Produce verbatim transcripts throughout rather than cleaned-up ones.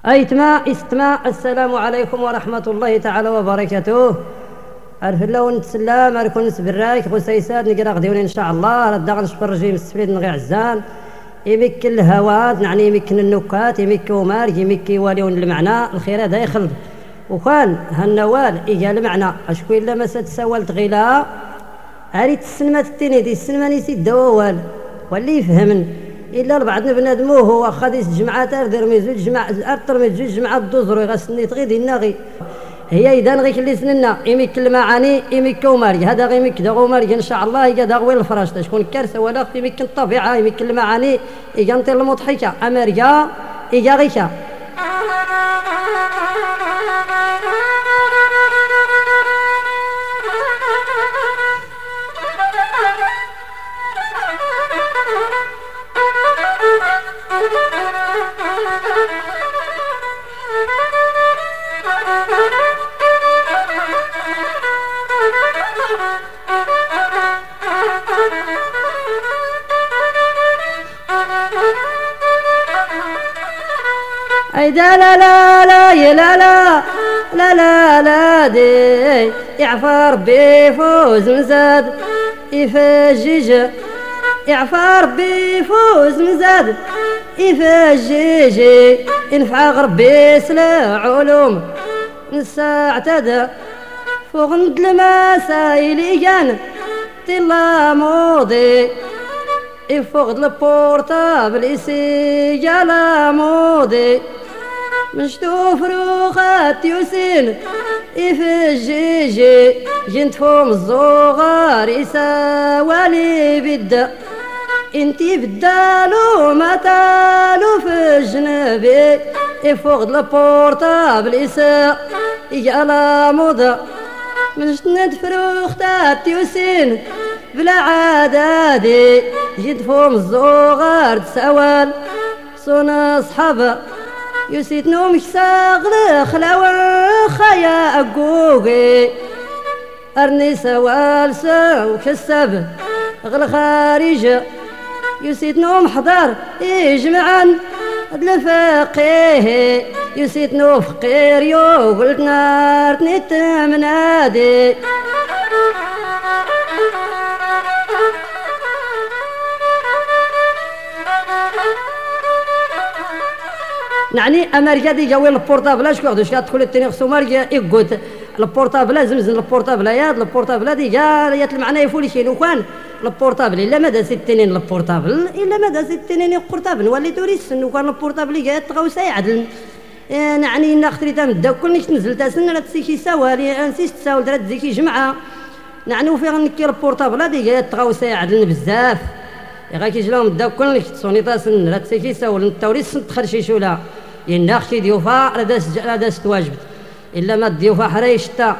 أيتما استماع. السلام عليكم ورحمة الله تعالى وبركاته. عرف الله ونتسلام أركون نسبراك خسيسات نقرا غديوني إن شاء الله ردا غنشكر رجيم السفليد نغي عزان يمكن الهوات نعني يمكن النكات يمكن ومار يمكن واليون المعنى الخير هذا يخلد وكان هالنوال إيجا المعنى أشكو إلا ما ستسوال تغيلا أريد السلمات التيني دي السلمة نسيت دوال واللي يفهمن إلا لبعضنا بنادمو هو خاديس جمعات أردر ميزوج جمع أرتر ميزوج جمعات دوزرو يغسني تغيد النغي هي إذا نغي كل سننا إميك المعاني إميك وماري هذا غيميك داغو ماري إن شاء الله يجا داغوين الفراش تشكون كارثة ولا في إميك الطبيعة إميك المعاني إجا نطير المضحكة أمريكا إجا غيكا أيدا لا لا لا يا لا لا لا لا لا دي يعفى ربي يفوز مزاد يفجج يعفى ربي يفوز مزاد يفجج ينفع ربي سلا علوم نسا اعتدى فوق ند المسائل كان تلا موضي يفوق البورتابل يسي على مودي مشتو فروخات يوسين يفجيجي جنتفهم الزغار يساوالي بدا انتي بدالو ما تالو في الجنبي يفوق البورتابل يسا على موضة مشتند فروخات يوسين بلا عدادي جيت فوم الزغار تسوال صونا صحابة يسيت نوم شساغل خلاوة خيا أقوقي أرني سوال سو كسب غل خارجة يسيت نوم حضر يجمعن الفقيه يسيت نوم فقير يو قلت نار تنيت منادي يعني امريكا دي جاوي البورتابل اش كوخدو شكا تدخل التاني خصو ماركا يقوت البورتابل زمزم البورتابل ياد البورتابل دي جا يات المعنى يفولي شي لو كان البورتابل الا ما داز التنين البورتابل الا ما داز التنين البورتابل ولي توريس انه كان البورتابل جا تغوسا يعدل يعني انا خطريتها من داك كلش نزلت سن راه تسيكي سوالي نسيت تساول درات زيكي جمعه يعني فيها نكي البورتابل دي جا تغوسا يعدل بزاف غا كيجي لهم دا كلش تصونيطا سن راه تسيكي ساول التوريس تخرشيشو لا يناخشي ديوفا راه داز راه داز تواجبت الا ما ديوفا حريشتا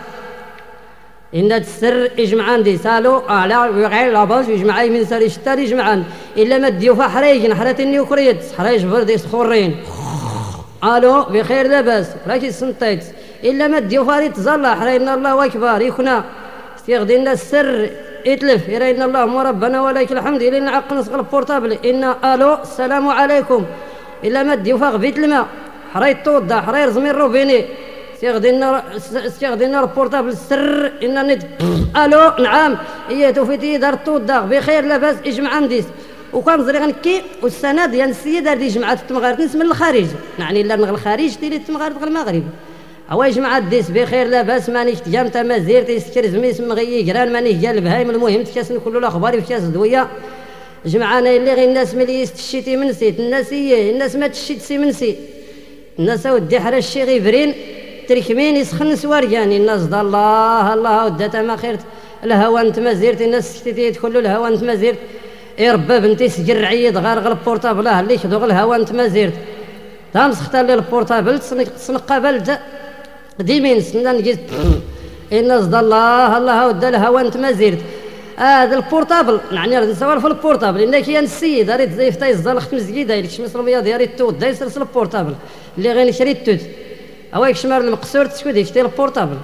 إن السر يجمعان دي سالو على غير لاباس يجمع من سر يشتا يجمعان إلا ما ديوفا حريج نحرتني وكريت حريج بردي سخورين الو بخير لاباس راكي سنتيت إلا ما ديوفا تزلى حرينا الله أكبر يكنا استيغدينا السر يتلف يرينا اللهم ربنا ولك الحمد إلا نعقل نصغر البورتابل إن الو السلام عليكم إلا ما ديوفا غبيت الماء حريت توضا حرير زمير روبيني استيغدينا استيغدينا البورتابل السر إن نت الو نعم هي توفيتي دار توضا بخير لاباس اجمع نديس وكان زري غنكي والسنه ديال السيده دي جمعات التمغارت نس من الخارج يعني الا من الخارج ديال التمغارت غير المغرب هو جمعات ديس بخير لاباس مانيش تجامت مازير تيسكر زميس مغي جران مانيش ديال البهايم المهم تكاسن كل الاخبار في كاس دويه جمعانا اللي غير الناس ملي يستشيتي من نسيت الناس هي الناس ما تشيت سي من نسيت الناس ودي حرا الشي غيبرين تركمين يسخن سوارجاني الناس دا الله الله ودات ما خيرت الهوا انت ما زيرت الناس شتيتي يدخلوا الهوا انت ما زيرت اي ربا بنتي سجر عيد غير غير البورتابل اللي يخدو الهوا انت ما زيرت تامسخت لي البورتابل تسنقابل ديمين سنان نجي الناس دا الله الله ودا الهوا انت ما زيرت هذا آه البورتابل يعني راه نسوال في البورتابل ان كاين السيد راه زيف تايزال خت مزكيده داير كشمس المياه ديالي التوت داير سلسل البورتابل اللي غير نشري التوت هواك شمار المقصور تسكودي شتي البورتابل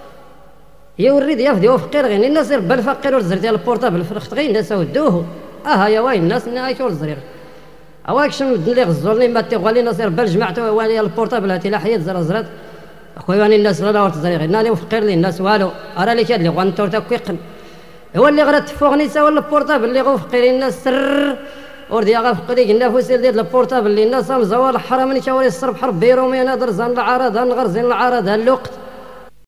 يوريد يفدي فقير غير الناس ربا الفقير والزر ديال البورتابل في الخط غير الناس ودوه اه يا واي الناس نايك والزرير اواك شنو اللي غزولني ما تيغوالي نصير بل جمعته واني البورتابل هاتي لا حيد زر زرات اخويا واني الناس لا ورت زريغ ناني وفقير لي الناس والو ارى لي كاد اللي غنتور تاكيقن هو اللي غرا تفوغني سوا البورتابل اللي غوفقير الناس سر وردي غفقري قلنا فوسيل ديال البورتابل اللي الناس مزوال حرام ني تاوري الصرب حرب بيرومي انا درزان العرض نغرزين العرض الوقت